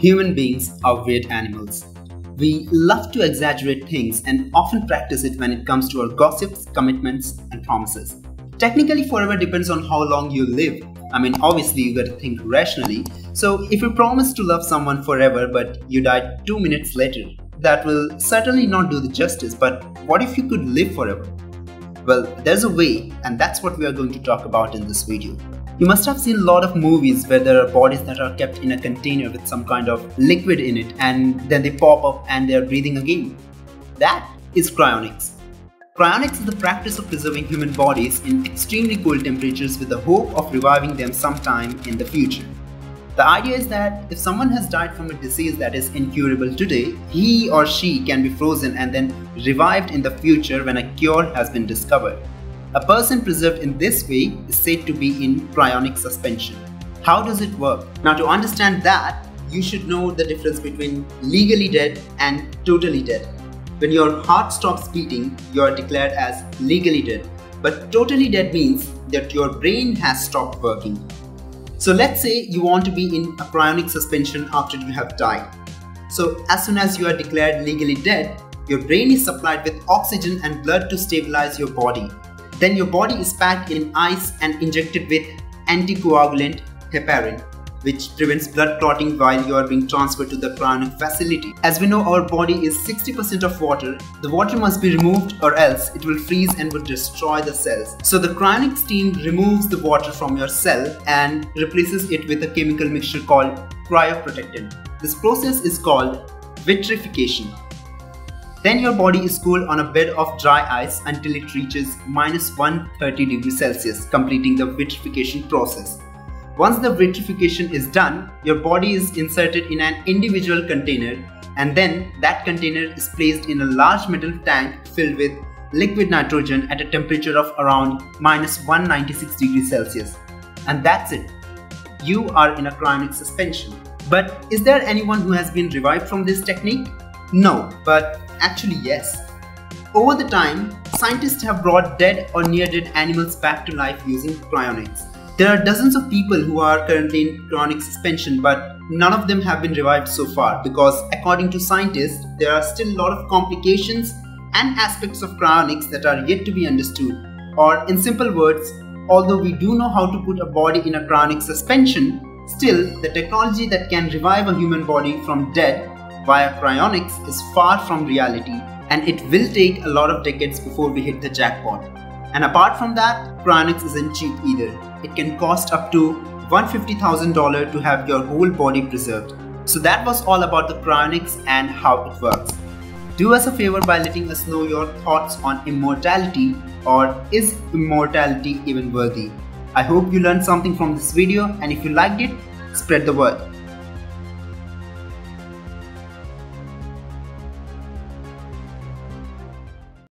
Human beings are weird animals. We love to exaggerate things and often practice it when it comes to our gossips, commitments, and promises. Technically, forever depends on how long you live. Obviously, you gotta think rationally. So, if you promise to love someone forever but you died 2 minutes later, that will certainly not do the justice. But what if you could live forever? Well, there's a way, and that's what we are going to talk about in this video. You must have seen a lot of movies where there are bodies that are kept in a container with some kind of liquid in it, and then they pop up and they are breathing again. That is cryonics. Cryonics is the practice of preserving human bodies in extremely cold temperatures with the hope of reviving them sometime in the future. The idea is that if someone has died from a disease that is incurable today, he or she can be frozen and then revived in the future when a cure has been discovered. A person preserved in this way is said to be in cryonic suspension. How does it work? Now, to understand that, you should know the difference between legally dead and totally dead. When your heart stops beating, you are declared as legally dead. But totally dead means that your brain has stopped working. So let's say you want to be in a cryonic suspension after you have died. So as soon as you are declared legally dead, your brain is supplied with oxygen and blood to stabilize your body. Then your body is packed in ice and injected with anticoagulant heparin, which prevents blood clotting while you are being transferred to the cryonic facility. As we know, our body is 60% of water. The water must be removed or else it will freeze and will destroy the cells. So the cryonic steam removes the water from your cell and replaces it with a chemical mixture called cryoprotectant. This process is called vitrification. Then your body is cooled on a bed of dry ice until it reaches -130°C, completing the vitrification process. Once the vitrification is done, your body is inserted in an individual container, and then that container is placed in a large metal tank filled with liquid nitrogen at a temperature of around -196°C. And that's it. You are in a cryonic suspension. But is there anyone who has been revived from this technique? No, but actually yes. Over the time, scientists have brought dead or near-dead animals back to life using cryonics. There are dozens of people who are currently in cryonic suspension, but none of them have been revived so far because, according to scientists, there are still a lot of complications and aspects of cryonics that are yet to be understood. Or, in simple words, although we do know how to put a body in a cryonic suspension, still the technology that can revive a human body from dead via cryonics is far from reality, and it will take a lot of decades before we hit the jackpot. And apart from that, cryonics isn't cheap either. It can cost up to $150,000 to have your whole body preserved. So that was all about the cryonics and how it works. Do us a favor by letting us know your thoughts on immortality, or is immortality even worthy? I hope you learned something from this video, and if you liked it, spread the word.